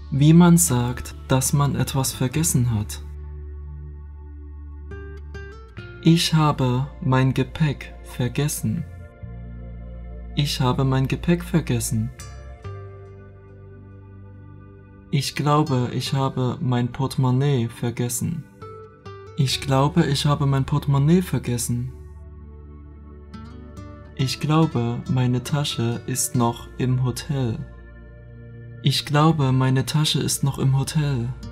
Wie man sagt, dass man etwas vergessen hat. Ich habe mein Gepäck vergessen. Ich habe mein Gepäck vergessen. Ich glaube, ich habe mein Portemonnaie vergessen. Ich glaube, ich habe mein Portemonnaie vergessen. Ich glaube, meine Tasche ist noch im Hotel. Ich glaube, meine Tasche ist noch im Hotel.